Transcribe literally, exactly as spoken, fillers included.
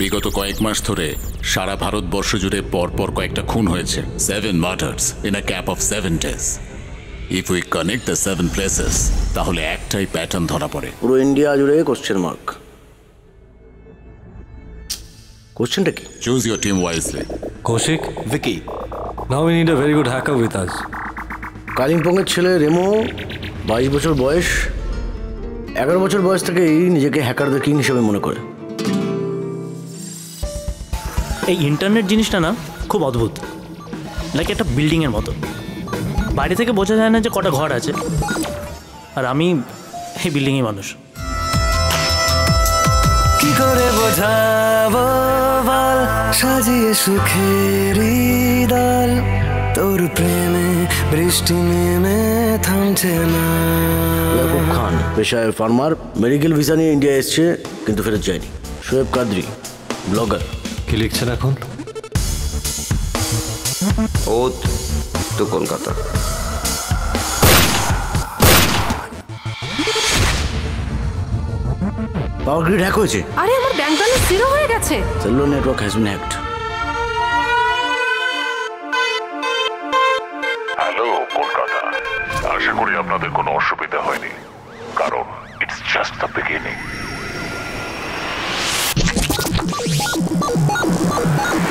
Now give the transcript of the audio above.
বিগত কয়েক মাস ধরে সারা ভারতবর্ষ জুড়ে পরপর কয়েকটা খুন হয়েছে। Seven murders in a gap of seven days. If we connect the seven places তাহলে একটাই প্যাটার্ন ধরা পড়ে। পুরো ইন্ডিয়া জুড়ে কোশ্চেন মার্ক। কোশ্চেনটা কি? Choose your team wisely. Koushik, Vicky, now we need a very good hacker with us. কালিম্পংয়ের ছেলে রেমো, বাইশ বছর বয়স। এগারো বছর বয়স থেকেই নিজেকে হ্যাকারদের কিং হিসেবে মনে করে। এই ইন্টারনেট জিনিসটা না খুব অদ্ভুত, লাইক একটা বিল্ডিংয়ের মতো। বাইরে থেকে বোঝা যায় না যে কটা ঘর আছে, আর আমি এই বিল্ডিংয়ে মানুষ। কি করে বোঝাবো বল, সাজিয়ে সুখের দল, তোর প্রেমে বৃষ্টি নেমে থামছে না। ইয়াকুব খান পেশায় ফার্মার, মেডিকেল ভিসা নিয়ে ইন্ডিয়া এসছে কিন্তু ফেরত যায়নি। শোয়েব কাদরি ব্লগার। কি লিখছেন এখন? ওত তো কলকাতা। পাওয়ার গ্রিড হ্যাক হয়েছে। আরে আমার ব্যাংক ব্যালেন্স জিরো হয়ে গেছে। Cellular network has been hacked. Hello Kolkata, আশা করি আপনাদের কোনো অসুবিধা হয়নি, কারণ ইটস জাস্ট দ্য বিগিনিং।